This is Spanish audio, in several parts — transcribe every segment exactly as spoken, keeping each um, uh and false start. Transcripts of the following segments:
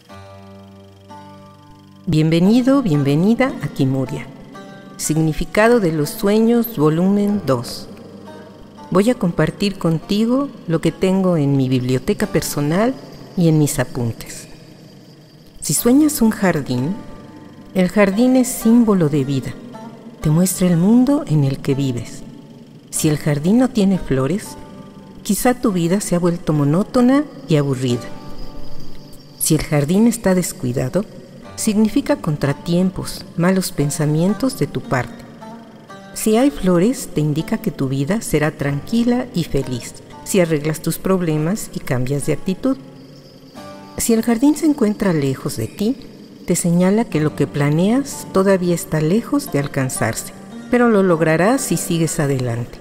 Bienvenido, bienvenida a Kimuria. Significado de los sueños, volumen dos. Voy a compartir contigo lo que tengo en mi biblioteca personal y en mis apuntes. Si sueñas un jardín, el jardín es símbolo de vida. Te muestra el mundo en el que vives. Si el jardín no tiene flores, quizá tu vida se ha vuelto monótona y aburrida. Si el jardín está descuidado, significa contratiempos, malos pensamientos de tu parte. Si hay flores, te indica que tu vida será tranquila y feliz si arreglas tus problemas y cambias de actitud. Si el jardín se encuentra lejos de ti, te señala que lo que planeas todavía está lejos de alcanzarse, pero lo lograrás si sigues adelante.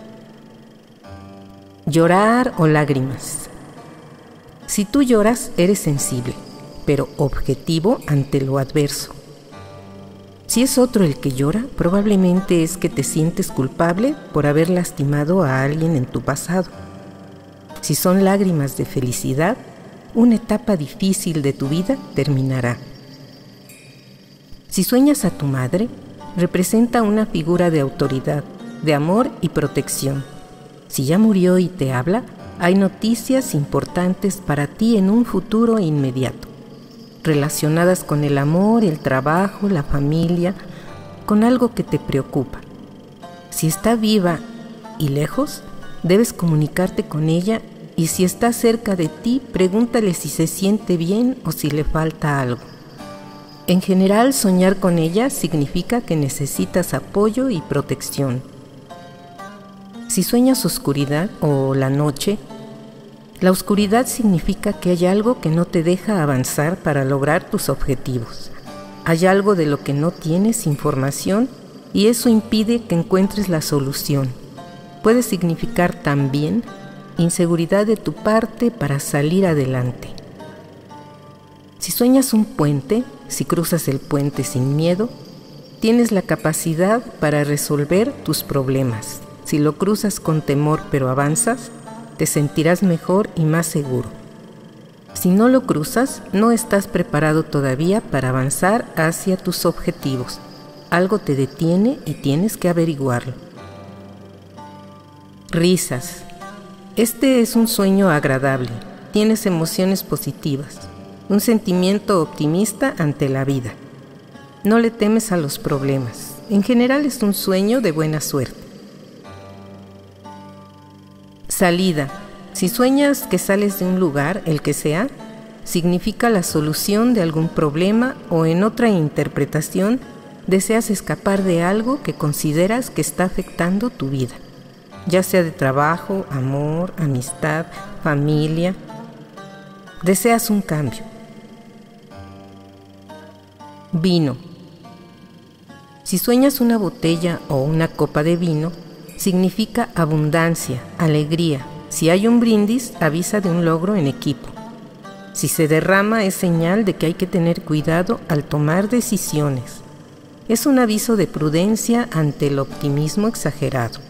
Llorar o lágrimas. Si tú lloras, eres sensible, pero objetivo ante lo adverso. Si es otro el que llora, probablemente es que te sientes culpable por haber lastimado a alguien en tu pasado. Si son lágrimas de felicidad, una etapa difícil de tu vida terminará. Si sueñas a tu madre, representa una figura de autoridad, de amor y protección. Si ya murió y te habla, hay noticias importantes para ti en un futuro inmediato, relacionadas con el amor, el trabajo, la familia, con algo que te preocupa. Si está viva y lejos, debes comunicarte con ella, y si está cerca de ti, pregúntale si se siente bien o si le falta algo. En general, soñar con ella significa que necesitas apoyo y protección. Si sueñas oscuridad o la noche, la oscuridad significa que hay algo que no te deja avanzar para lograr tus objetivos. Hay algo de lo que no tienes información y eso impide que encuentres la solución. Puede significar también inseguridad de tu parte para salir adelante. Si sueñas un puente, si cruzas el puente sin miedo, tienes la capacidad para resolver tus problemas. Si lo cruzas con temor pero avanzas, te sentirás mejor y más seguro. Si no lo cruzas, no estás preparado todavía para avanzar hacia tus objetivos. Algo te detiene y tienes que averiguarlo. Risas. Este es un sueño agradable. Tienes emociones positivas, un sentimiento optimista ante la vida. No le temes a los problemas. En general es un sueño de buena suerte. Salida. Si sueñas que sales de un lugar, el que sea, significa la solución de algún problema o en otra interpretación, deseas escapar de algo que consideras que está afectando tu vida, ya sea de trabajo, amor, amistad, familia. Deseas un cambio. Vino. Si sueñas una botella o una copa de vino, significa abundancia, alegría. Si hay un brindis, avisa de un logro en equipo. Si se derrama, es señal de que hay que tener cuidado al tomar decisiones. Es un aviso de prudencia ante el optimismo exagerado.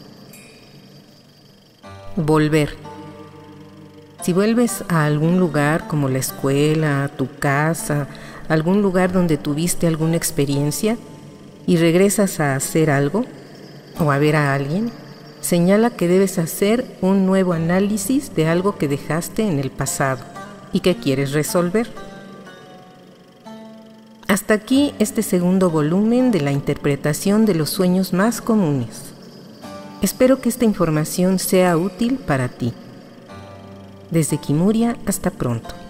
Volver. Si vuelves a algún lugar como la escuela, tu casa, algún lugar donde tuviste alguna experiencia y regresas a hacer algo, o a ver a alguien, señala que debes hacer un nuevo análisis de algo que dejaste en el pasado y que quieres resolver. Hasta aquí este segundo volumen de la interpretación de los sueños más comunes. Espero que esta información sea útil para ti. Desde Kimuria, hasta pronto.